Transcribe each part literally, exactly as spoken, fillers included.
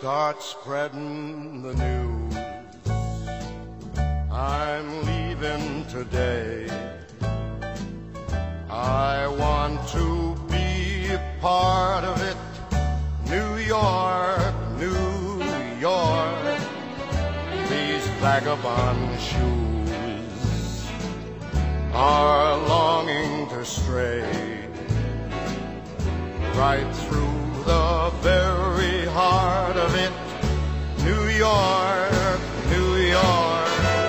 start spreading the news. I'm leaving today. I want to be a part of it. New York, New York, these vagabond shoes are longing to stray right through the very heart of it. New York, New York,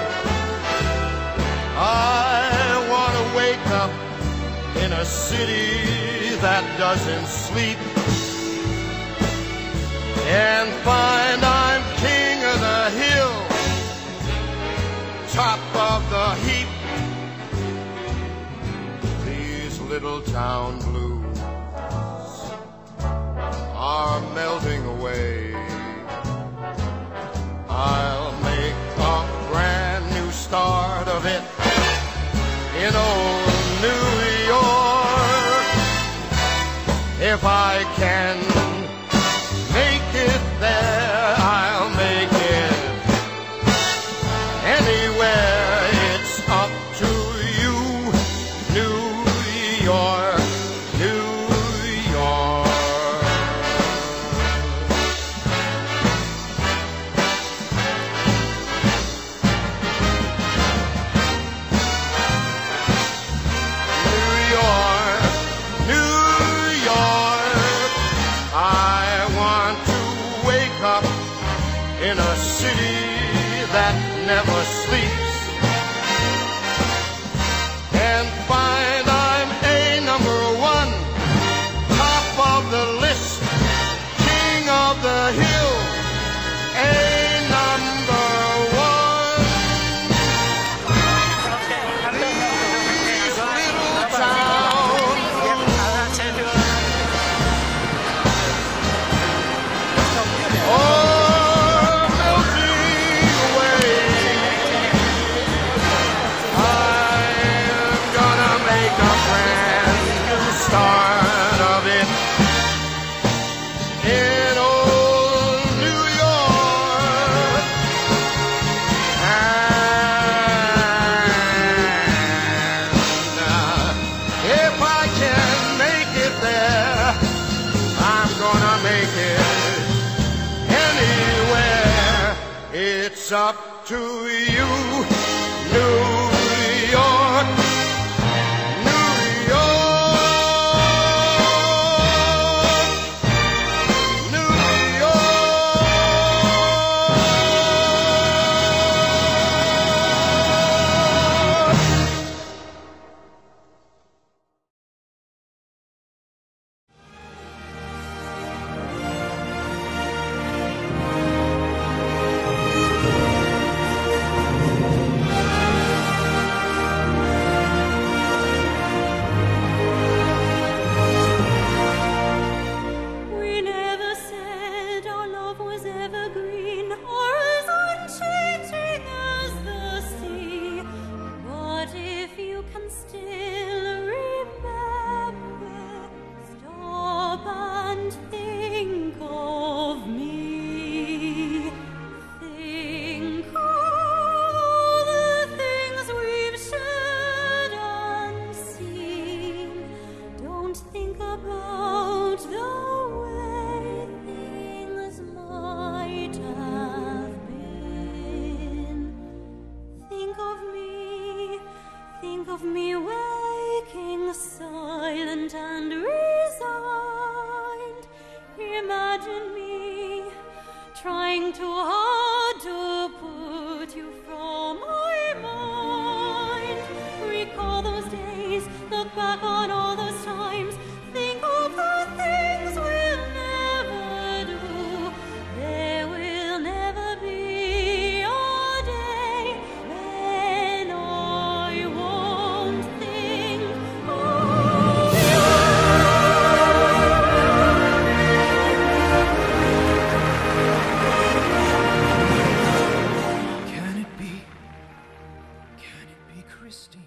I want to wake up in a city that doesn't sleep and find I'm king of the hill, top of the heap. These little town blues are melting away. I'll make a brand new start of it in old New York. If I can make it there, I'll make it anywhere. It's up to you, New York, New York. New York, New York, I want to wake up in a city that never sleeps and find I'm a number one, top of the list, king of the hill, a number one. These little towns are melting away. I'm gonna make a brand new start of it in old New York. And uh, if I can make it there, I'm gonna make it anywhere. It's up to you, New York, New York, New We never said our love was evergreen or as unchanging as the sea. But if you can still remember, stop and think of me. Think of all the things we've shared unseen. Don't think about the way things might have been. Think of me, think of me waking silent and resigned. Imagine me trying too hard to put you from my mind. Recall those days, look back on all those times. Think of the things we'll never do. There will never be a day when I won't think of you. Can it be? Can it be Christine?